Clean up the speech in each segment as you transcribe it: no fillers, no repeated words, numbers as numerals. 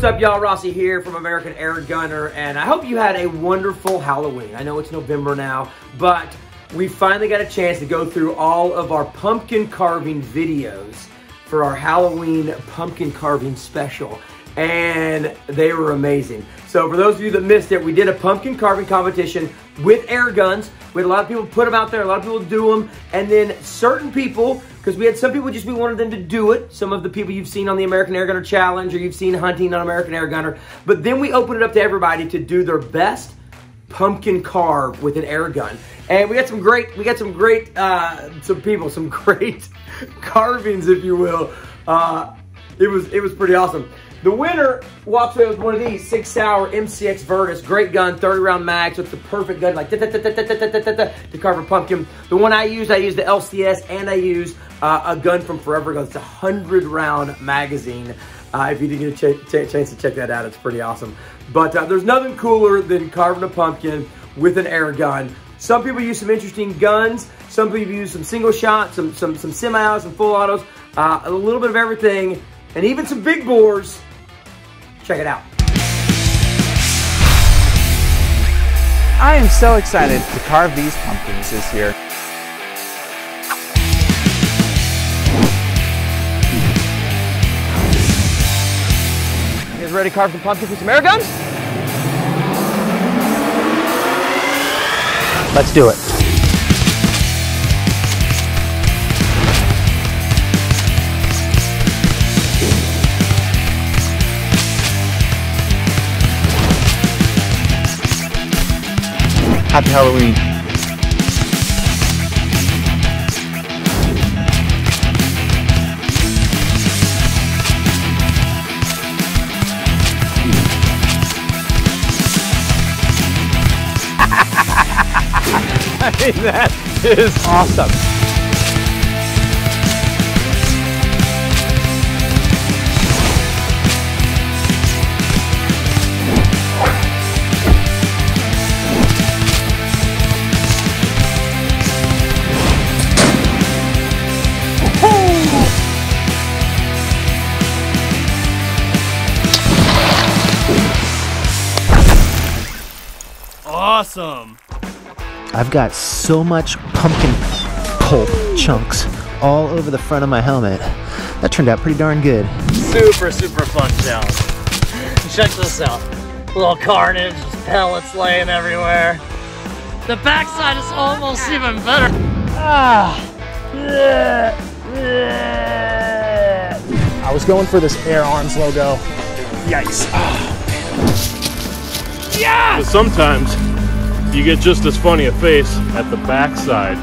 what's up, y'all? Rossi here from American Airgunner, and I hope you had a wonderful Halloween. I know it's November now, but we finally got a chance to go through all of our pumpkin carving videos for our Halloween pumpkin carving special, and they were amazing. So for those of you that missed it, we did a pumpkin carving competition with air guns. We had a lot of people put them out there, a lot of people do them, and then certain people, because we had some people we wanted them to do it, some of the people you've seen on the American Airgunner Challenge or you've seen hunting on American Airgunner, but then we opened it up to everybody to do their best pumpkin carve with an air gun. And we got some great carvings, if you will. It was pretty awesome. The winner walks away with one of these, 6-hour MCX Virtus, great gun, 30-round mag, so it's the perfect gun, like to carve a pumpkin. The one I used the LCS, and I use a gun from Forever Guns. It's a 100-round magazine. If you didn't get a chance to check that out, it's pretty awesome. But there's nothing cooler than carving a pumpkin with an air gun. Some people use some interesting guns. Some people use some single shots, some semi-autos, some full autos, a little bit of everything, and even some big bores. Check it out. I am so excited to carve these pumpkins this year. You guys ready to carve some pumpkins with some air guns? Let's do it. Happy Halloween. I mean, that is awesome. Awesome. I've got so much pumpkin pulp chunks all over the front of my helmet. That turned out pretty darn good. Super fun challenge. Check this out. Little carnage, just pellets laying everywhere. The backside is almost even better. I was going for this Air Arms logo. Yikes. Yeah! But sometimes you get just as funny a face at the backside.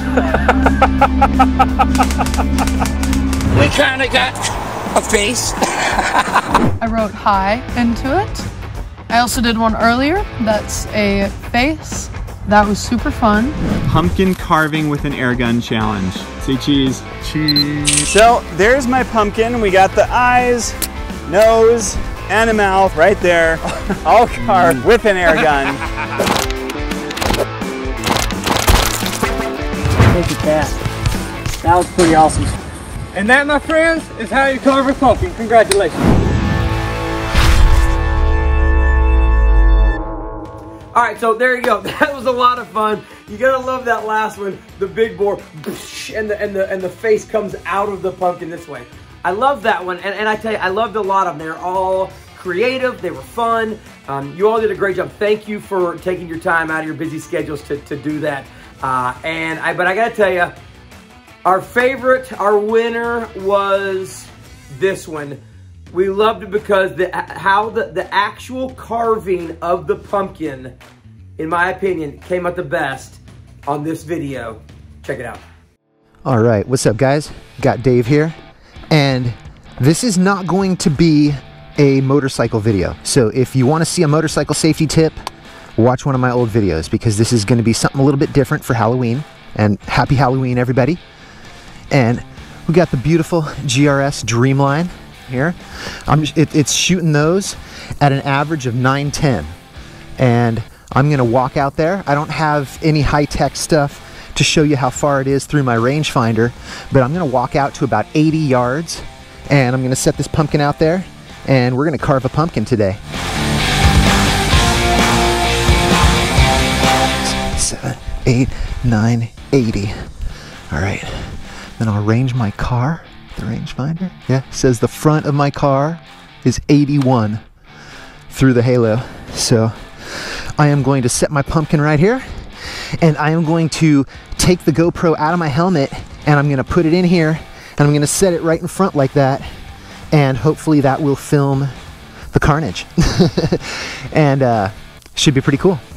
We kind of got a face. I wrote hi into it. I also did one earlier. That's a face. That was super fun. Pumpkin carving with an air gun challenge. Say cheese. Cheese. So there's my pumpkin. We got the eyes, nose, and a mouth right there, all carved with an air gun. Thank you, Cat. That was pretty awesome. And that, my friends, is how you carve a pumpkin. Congratulations. All right, so there you go. That was a lot of fun. You gotta love that last one, the big bore, and the face comes out of the pumpkin this way. I love that one, and I tell you, I loved a lot of them. They're all creative, they were fun. You all did a great job. Thank you for taking your time out of your busy schedules to do that. But I gotta tell you, our winner was this one. We loved it because the actual carving of the pumpkin, in my opinion, came out the best on this video. Check it out. All right, what's up, guys? Got Dave here, and this is not going to be a motorcycle video. So if you want to see a motorcycle safety tip, watch one of my old videos, because this is going to be something a little bit different for Halloween. And happy Halloween, everybody. And we got the beautiful GRS Dreamline here. It's shooting those at an average of 910. And I'm going to walk out there. I don't have any high-tech stuff to show you how far it is through my rangefinder, but I'm going to walk out to about 80 yards, and I'm going to set this pumpkin out there, and we're gonna carve a pumpkin today. 7, 8, 9, 80. All right, then I'll range my car, the rangefinder. Yeah, it says the front of my car is 81 through the halo. So I am going to set my pumpkin right here, and I am going to take the GoPro out of my helmet, and I'm gonna put it in here, and I'm gonna set it right in front like that, and hopefully that will film the carnage. And should be pretty cool.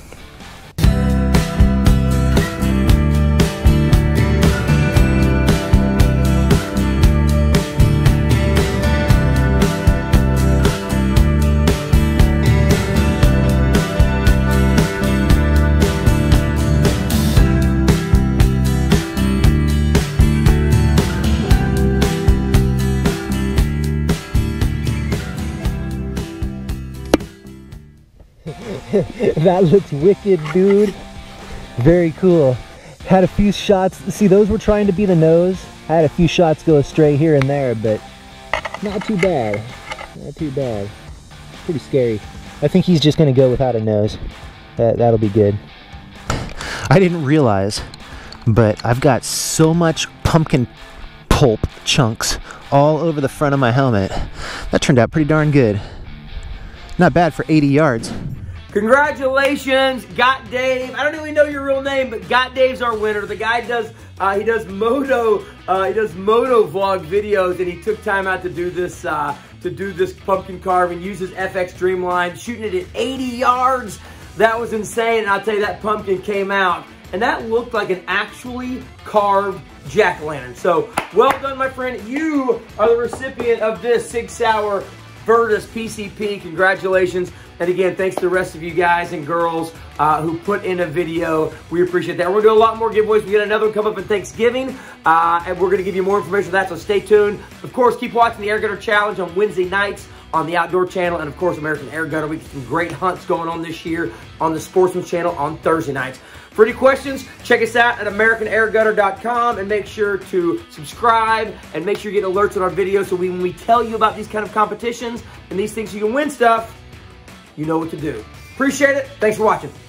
That looks wicked, dude. Very cool. Had a few shots. See, those were trying to be the nose. I had a few shots go astray here and there, but not too bad. Not too bad. Pretty scary. I think he's just going to go without a nose. That'll be good. I didn't realize, but I've got so much pumpkin pulp chunks all over the front of my helmet. That turned out pretty darn good. Not bad for 80 yards. Congratulations, Got Dave. I don't really know your real name, but Got Dave's our winner. The guy does moto vlog videos, and he took time out to do this pumpkin carving. Uses FX Dreamline, shooting it at 80 yards. That was insane, and I'll tell you, that pumpkin came out, and that looked like an actually carved jack-o'-lantern. So, well done, my friend. You are the recipient of this SigAir Virtus PCP. Congratulations. And again, thanks to the rest of you guys and girls who put in a video. We appreciate that. We're going to do a lot more giveaways. We got another one come up in Thanksgiving, and we're going to give you more information on that, so stay tuned. Of course, keep watching the Airgunner Challenge on Wednesday nights on the Outdoor Channel, and of course, American Airgunner. We get some great hunts going on this year on the Sportsman Channel on Thursday nights. For any questions, check us out at AmericanAirgunner.com, and make sure to subscribe and make sure you get alerts on our videos, so when we tell you about these kind of competitions and these things you can win stuff, you know what to do. Appreciate it. Thanks for watching.